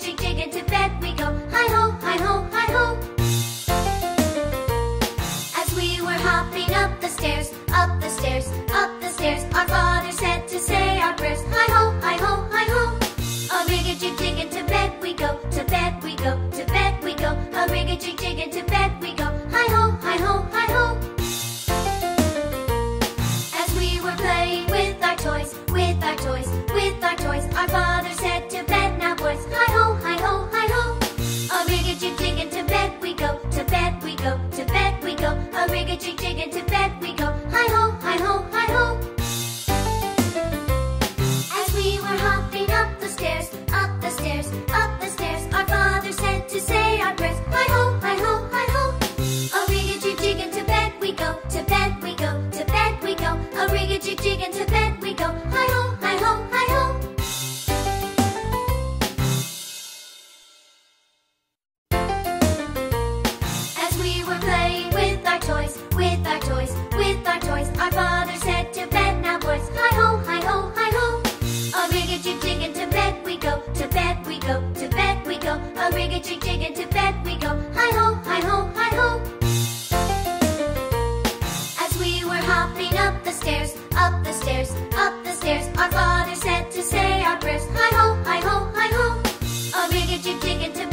jig jig into bed we go. Hi ho, hi ho, hi ho. As we were hopping up the stairs, up the stairs, up the stairs, our father said to say our prayers. Hi ho, hi ho, hi ho. A rig a jig jig into bed we go. To bed we go, to bed we go. A rig a jig jig into bed we go. Hi ho, hi ho, hi ho. As we were playing with our toys, with our toys, with our toys, our father said to bed now boys. Hi ho, hi ho, hi ho. A rig a jig jig into bed we go. To bed we go, to bed we go. A rig a jig jig into bed we go. Hi ho, hi ho, hi ho. As we were hopping up the stairs, up the stairs, up the stairs, our father said to say our prayers. Hi ho, hi ho, hi ho. A rig a jig jig into bed we go. To bed we go, to bed we go. A rig a jig jig into bed we go. Hi ho, hi ho, hi ho. As we were playing with our toys, with our toys, with our toys, our father said to bed now boys. Hi ho, hi ho, hi ho. A rig a jig jig into bed we go. To bed we go, to bed we go. A rig a jig jig into bed we go. Hi ho, hi ho, hi ho. As we were hopping up the stairs, up the stairs, up the stairs, our father said to say our prayers. Hi ho, hi ho, hi ho. A rig a jig jig into